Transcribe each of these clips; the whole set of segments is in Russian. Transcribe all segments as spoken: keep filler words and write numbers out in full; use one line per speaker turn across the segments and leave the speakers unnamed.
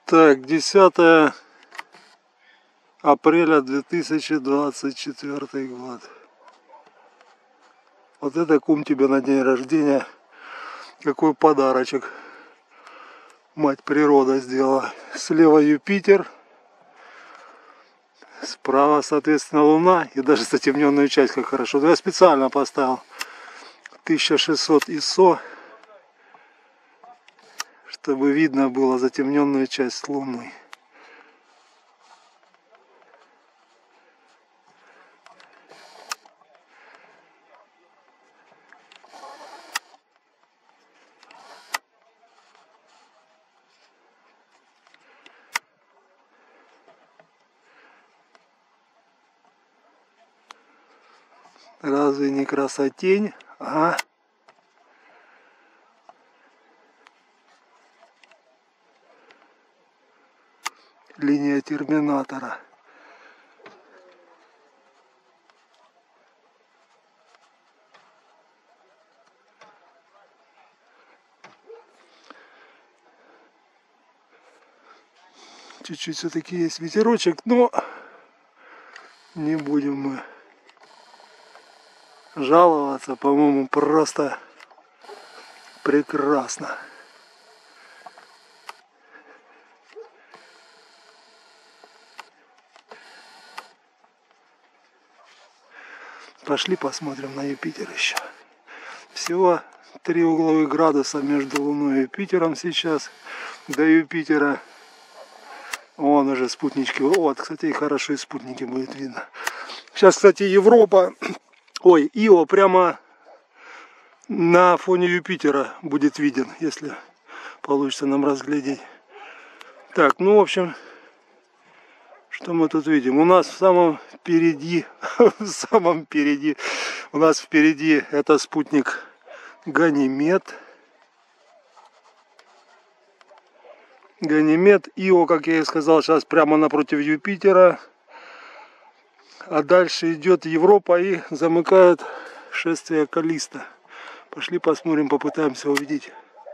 Так, десятое апреля две тысячи двадцать четвёртый год. Вот это, кум, тебе на день рождения. Какой подарочек мать природа сделала. Слева Юпитер, справа, соответственно, Луна. И даже затемненную часть как хорошо. Я специально поставил тысяча шестьсот ай эс о, чтобы видно было затемненную часть Луны. Разве не красотень? А? Линия терминатора. Чуть-чуть все-таки есть ветерочек, но не будем мы жаловаться. По-моему, просто прекрасно. Пошли посмотрим на Юпитер еще. Всего три угловых градуса между Луной и Юпитером сейчас. До Юпитера. Вон уже спутнички. Вот, кстати, и хорошо и спутники будет видно. Сейчас, кстати, Европа, ой, Ио прямо на фоне Юпитера будет виден, если получится нам разглядеть. Так, ну, в общем, что мы тут видим? У нас в самом впереди, в самом впереди, у нас впереди это спутник Ганимед. Ганимед, Ио, как я и сказал, сейчас прямо напротив Юпитера. А дальше идет Европа и замыкает шествие Каллиста. Пошли посмотрим, попытаемся увидеть.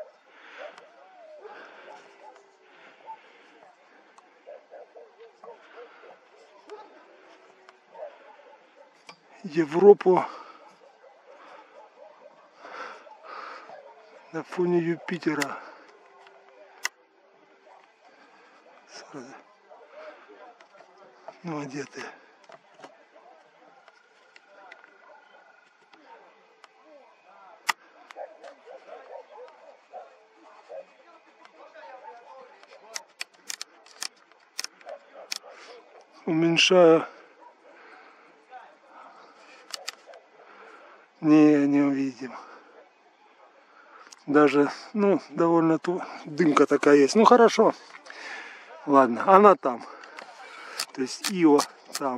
Европу на фоне Юпитера. Ну, а где ты? Уменьшаю. Не, не увидим. Даже, ну, довольно ту дымка такая есть. Ну, хорошо. Ладно, она там. То есть Ио там.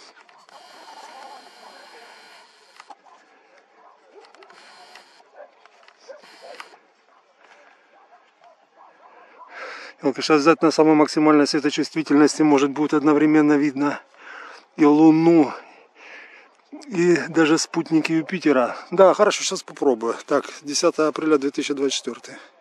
Вот сейчас взять на самой максимальной светочувствительности, может будет одновременно видно и Луну, и даже спутники Юпитера. Да, хорошо, сейчас попробую. Так, десятое апреля две тысячи двадцать четвёртый.